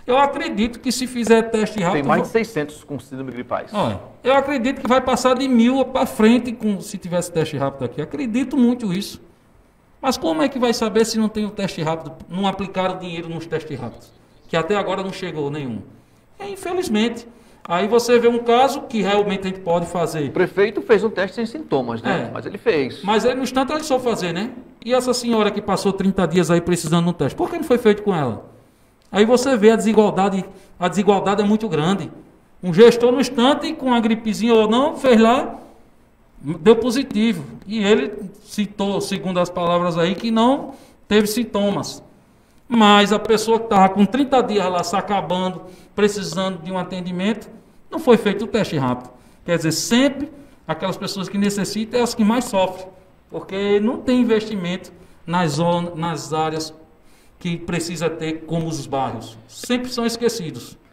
Eu acredito que se fizer teste rápido... Tem mais de 600 com síndrome gripais. Olha, eu acredito que vai passar de 1.000 para frente se tivesse teste rápido aqui. Acredito muito isso. Mas como é que vai saber se não tem o teste rápido? Não aplicaram dinheiro nos testes rápidos? Que até agora não chegou nenhum. Infelizmente. Aí você vê um caso que realmente a gente pode fazer. O prefeito fez um teste sem sintomas, né? Mas ele fez. Mas aí, no instante ele soube fazer, né? E essa senhora que passou 30 dias aí precisando de um teste, por que não foi feito com ela? Aí você vê a desigualdade é muito grande. Um gestor no instante, com a gripezinha ou não, fez lá, deu positivo. E ele citou, segundo as palavras aí, que não teve sintomas. Mas a pessoa que estava com 30 dias lá se acabando, precisando de um atendimento, não foi feito o teste rápido. Quer dizer, sempre aquelas pessoas que necessitam é as que mais sofrem, porque não tem investimento nas zonas, nas áreas que precisa ter, como os bairros. Sempre são esquecidos.